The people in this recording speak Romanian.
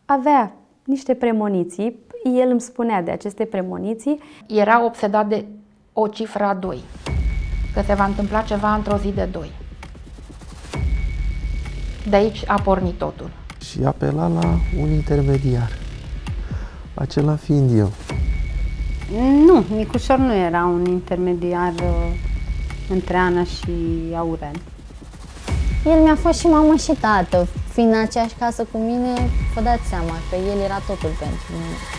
avea niște premoniții, el îmi spunea de aceste premoniții. Era obsedat de o cifră a 2, că se va întâmpla ceva într-o zi de 2. De aici a pornit totul. Și apela la un intermediar, acela fiind eu. Nu, Nicușor nu era un intermediar între Ana și Auren. El mi-a fost și mamă și tată. Fiind în aceeași casă cu mine, vă dați seama că el era totul pentru mine.